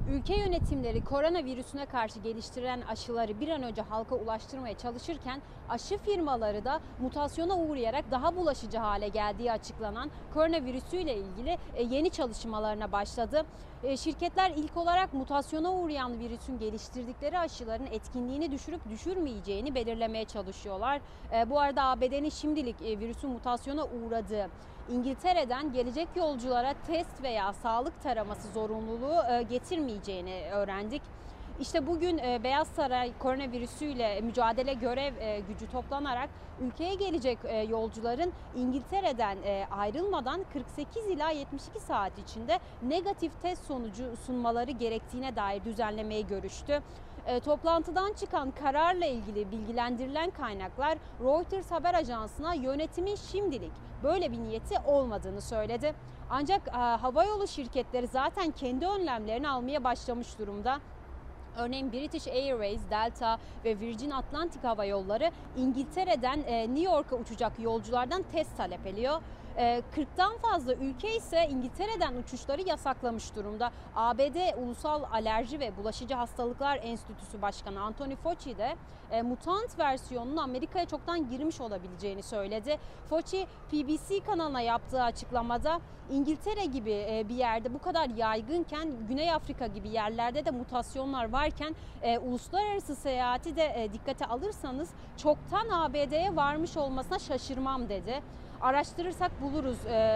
Ülke yönetimleri koronavirüsüne karşı geliştirilen aşıları bir an önce halka ulaştırmaya çalışırken aşı firmaları da mutasyona uğrayarak daha bulaşıcı hale geldiği açıklanan koronavirüsüyle ilgili yeni çalışmalarına başladı. Şirketler ilk olarak mutasyona uğrayan virüsün geliştirdikleri aşıların etkinliğini düşürüp düşürmeyeceğini belirlemeye çalışıyorlar. Bu arada ABD'nin şimdilik virüsün mutasyona uğradığı İngiltere'den gelecek yolculara test veya sağlık taraması zorunluluğu getirmeyeceğini öğrendik. İşte bugün Beyaz Saray koronavirüsüyle mücadele görev gücü toplanarak ülkeye gelecek yolcuların İngiltere'den ayrılmadan 48 ila 72 saat içinde negatif test sonucu sunmaları gerektiğine dair düzenlemeyi görüştü. Toplantıdan çıkan kararla ilgili bilgilendirilen kaynaklar Reuters haber ajansına yönetimin şimdilik böyle bir niyeti olmadığını söyledi. Ancak havayolu şirketleri zaten kendi önlemlerini almaya başlamış durumda. Örneğin British Airways, Delta ve Virgin Atlantic Hava Yolları İngiltere'den New York'a uçacak yolculardan test talep ediyor. 40'tan fazla ülke ise İngiltere'den uçuşları yasaklamış durumda. ABD Ulusal Alerji ve Bulaşıcı Hastalıklar Enstitüsü Başkanı Anthony Fauci de mutant versiyonunun Amerika'ya çoktan girmiş olabileceğini söyledi. Fauci BBC kanalına yaptığı açıklamada İngiltere gibi bir yerde bu kadar yaygınken Güney Afrika gibi yerlerde de mutasyonlar varken uluslararası seyahati de dikkate alırsanız çoktan ABD'ye varmış olmasına şaşırmam dedi. Araştırırsak buluruz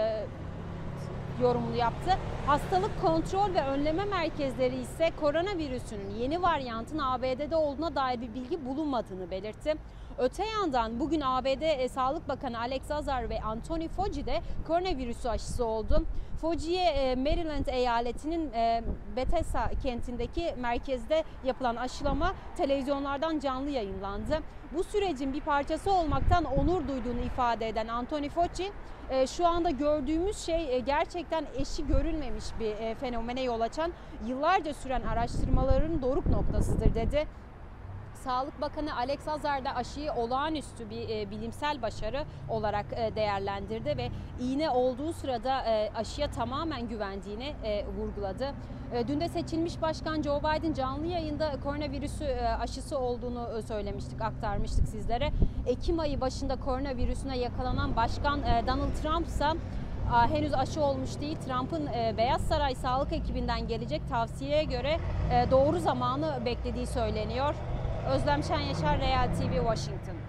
yorumunu yaptı. Hastalık Kontrol ve Önleme Merkezleri ise koronavirüsünün yeni varyantın ABD'de olduğuna dair bir bilgi bulunmadığını belirtti. Öte yandan bugün ABD Sağlık Bakanı Alex Azar ve Anthony Fauci de koronavirüsü aşısı oldu. Fauci'ye Maryland eyaletinin Bethesda kentindeki merkezde yapılan aşılama televizyonlardan canlı yayınlandı. Bu sürecin bir parçası olmaktan onur duyduğunu ifade eden Anthony Fauci, şu anda gördüğümüz şey gerçekten eşi görülmemiş bir fenomene yol açan yıllarca süren araştırmaların doruk noktasıdır dedi. Sağlık Bakanı Alex Azar da aşıyı olağanüstü bir bilimsel başarı olarak değerlendirdi ve iğne olduğu sırada aşıya tamamen güvendiğini vurguladı. Dün de seçilmiş Başkan Joe Biden canlı yayında koronavirüsü aşısı olduğunu söylemiştik, aktarmıştık sizlere. Ekim ayı başında koronavirüsüne yakalanan Başkan Donald Trump ise henüz aşı olmuş değil. Trump'ın Beyaz Saray sağlık ekibinden gelecek tavsiyeye göre doğru zamanı beklediği söyleniyor. Özlem Şen Yaşar, Real TV, Washington.